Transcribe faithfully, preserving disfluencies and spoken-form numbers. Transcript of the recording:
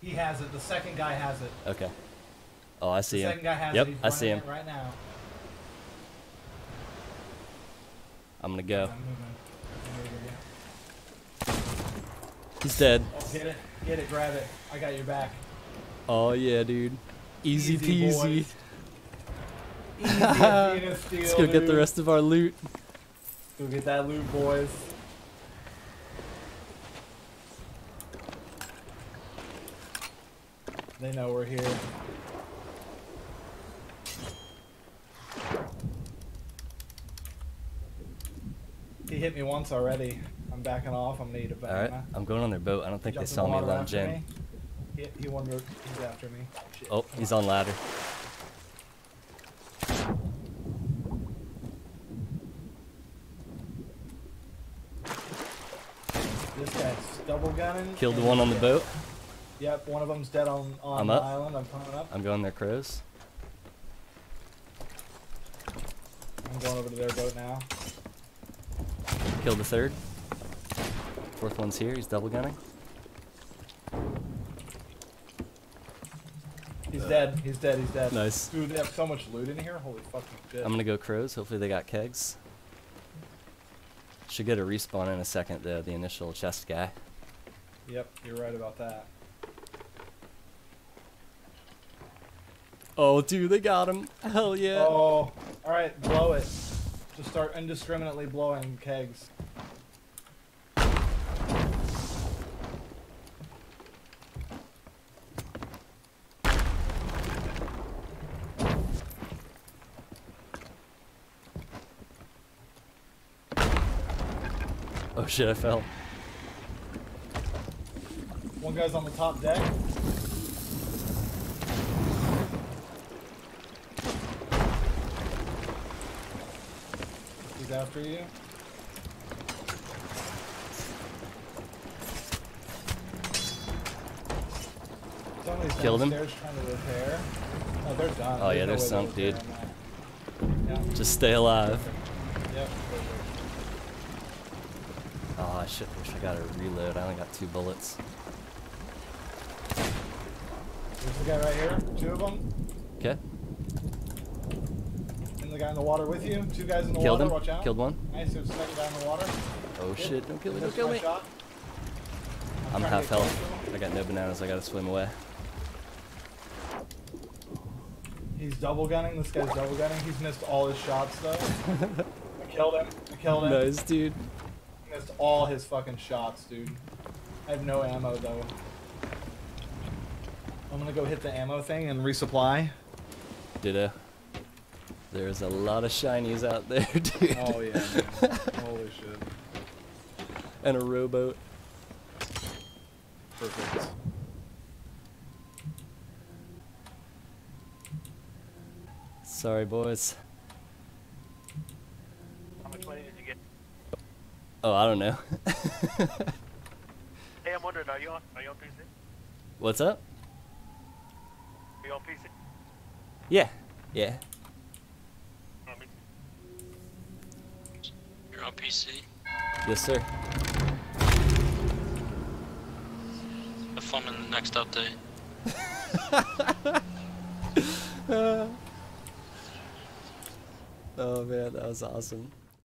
He has it. The second guy has it. Okay. Oh, I see the him. Second guy has yep, it. He's I see him. it right now. I'm gonna go. I'm moving. I'm moving, yeah. He's dead. Oh, get it. Get it. Grab it. I got your back. Oh yeah, dude. Easy, Easy peasy. boys. Easy Athena steal, Let's go dude. get the rest of our loot. Go get that loot, boys. They know we're here. He hit me once already. I'm backing off. I'm gonna eat a banana. Alright, I'm going on their boat. I don't think they saw me lunge in. Me. He, he wondered he's after me. Shit. Oh, Come he's on. on ladder. This guy's double gunning. Killed the one on the boat. Yep, one of them's dead on, on I'm the up. island. I'm coming up. I'm going their crows. I'm going over to their boat now. Killed the third. Fourth one's here. He's double gunning. He's dead. He's dead. He's dead. Nice. Dude, they have so much loot in here. Holy fucking shit. I'm gonna go crows. Hopefully they got kegs. Should get a respawn in a second though, the initial chest guy. Yep, you're right about that. Oh dude, they got him. Hell yeah. Oh, alright, blow it. Just start indiscriminately blowing kegs. Oh shit, I fell. One guy's on the top deck. He's after you. Somebody's Killed him. downstairs trying to repair. Oh, they're done. Oh, yeah, There's no they're way sunk, they're dude. repairing that. Yeah. Just stay alive. Yep. perfect. Oh, I should wish I got a reload. I only got two bullets. There's the guy right here. Two of them. Okay. And the guy in the water with you. Two guys in the Killed water. him. Watch out. Killed one. Nice. There's a second guy in the water. Oh Good. shit! Don't kill me! Don't Missed kill my me! shot. I'm trying to half get close health. to him. I got no bananas. I gotta swim away. He's double gunning. This guy's double gunning. He's missed all his shots though. I killed him. I killed him. Nice, dude. He missed all his fucking shots, dude. I have no ammo though. I'm gonna go hit the ammo thing and resupply. Ditto. There's a lot of shinies out there, dude. Oh yeah, man. Holy shit. And a rowboat. Perfect. Sorry, boys. How much money did you get? Oh, I don't know. Hey, I'm wondering, are you on, are you on P C? What's up? Are you on P C? Yeah. Yeah. On me? You're on P C. Yes, sir. Have fun in the next update. Oh man, that was awesome.